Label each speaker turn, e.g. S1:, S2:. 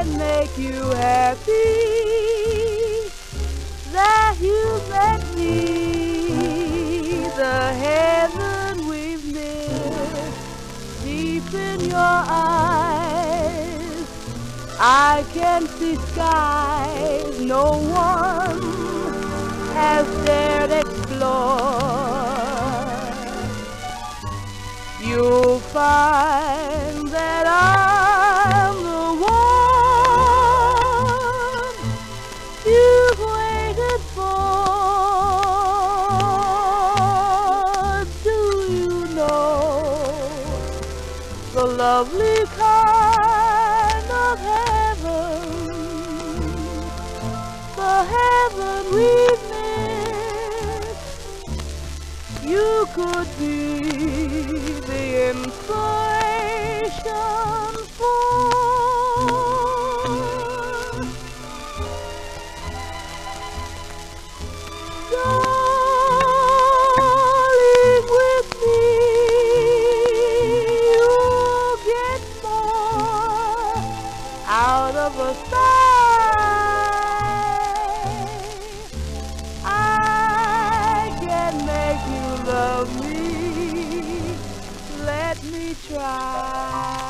S1: can make you happy, that you let me the heaven we've missed deep in your eyes. I can see skies no one has dared explore. You'll find that I'm the one you've waited for. Do you know the lovely kind of heaven, the heaven we've missed? You could be the inspiration for. Darling, with me you'll get more out of a sigh. I can make you love me. Let me try.